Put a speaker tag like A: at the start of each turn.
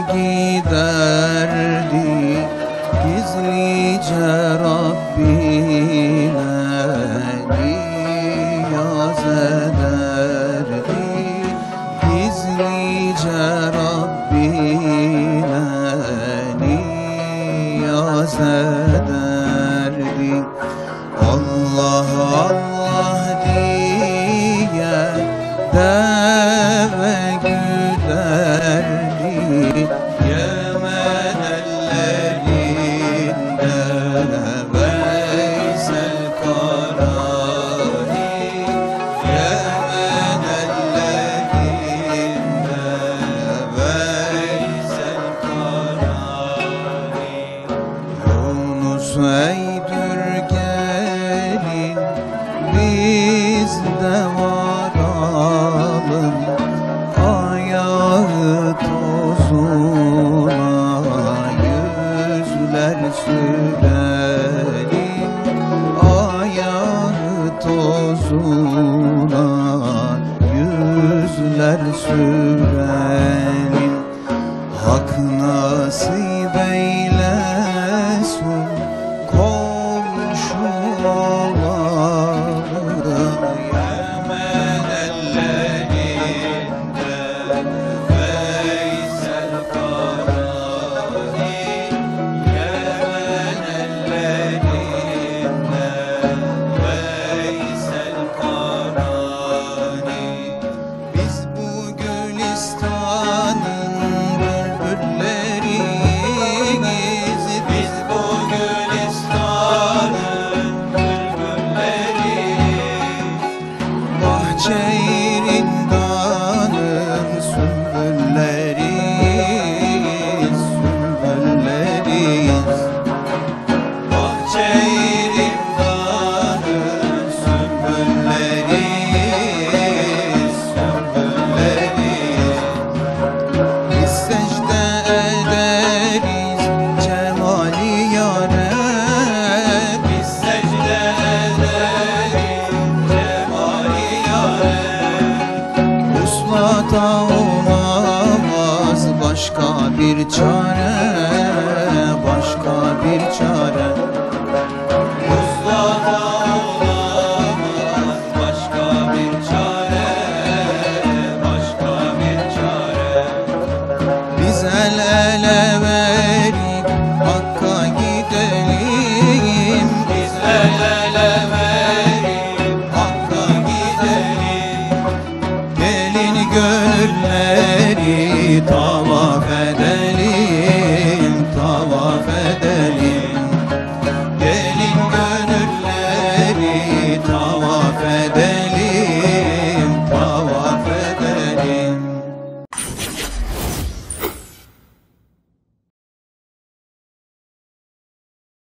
A: giderdik gizlice Rabbine niyaz ederdik, gizlice Rabbine niyaz ederdik. Allah Allah diye deve güderdik Yemen ellerinde Veysel Karani, Yemen ellerinde Veysel Karani. Yunus eydür gelin biz de varalım, ayağı tozuna yüzler sürelim, ayağı tozuna yüzler sürelim. Hak nasip eylesin komşu olalım, Yemen ellerinde Veysel Karani, Yemen ellerinde Veysel Karani. Biz bu Gülistan'ın bülbülleriyiz, biz bu Gülistan'ın bülbülleriyiz. Bahçe-i-Rindan'ın sümbülleriyiz, sümbülleriyiz. Bahçe-i-Rindan'ın sümbülleriyiz, sümbülleriyiz. Biz secde ederiz cemali yâre, biz secde ederiz cemali yâre. Vuslata olamaz başka bir çare, başka bir çare. Vuslata olamaz başka bir çare, başka bir çare. Biz el ele verip Hakk'a gidelim, biz el ele verip Hakk'a gidelim. Gelin gönülleri tava